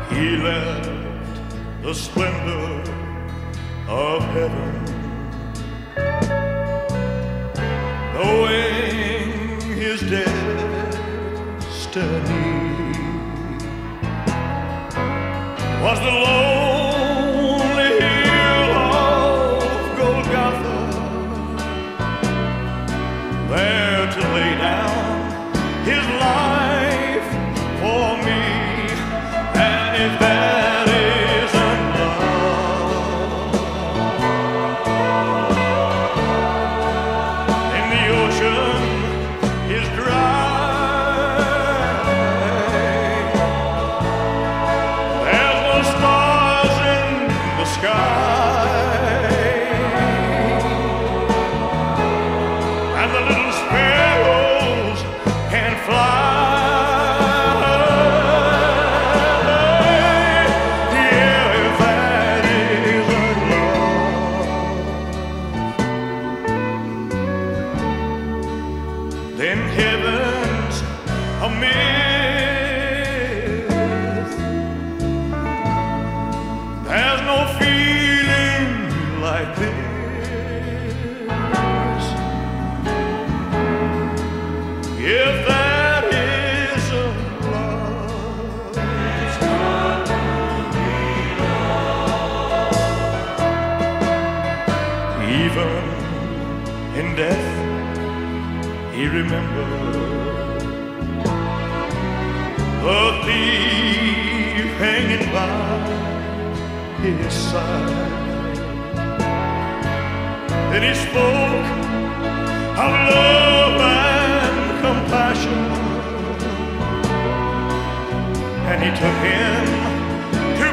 He left the splendor of heaven, knowing his destiny was the lonely hill of Golgotha, there to lay down his life for me. And if that isn't love, and the ocean is dry, there's no stars in the sky, and the little sparrows can't fly. Then heaven's a myth. There's no feeling like this. If that is a love, it's got to be love. Even in death he remembered the thief hanging by his side. Then he spoke of love and compassion, and he took him to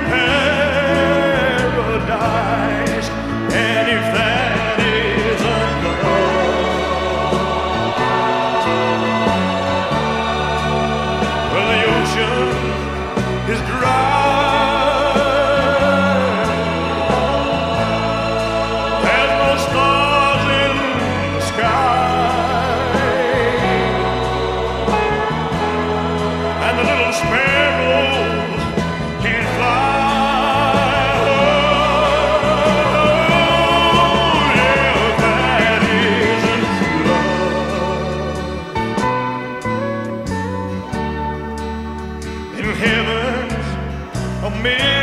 paradise. And if that isn't love, is dry, there's no stars in the sky, and the little sparrows can't fly. Oh, yeah, that isn't love. In heaven's a million